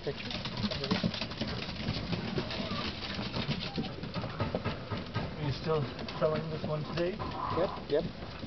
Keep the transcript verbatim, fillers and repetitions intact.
picture. Are you still selling this one today? Yep, yep.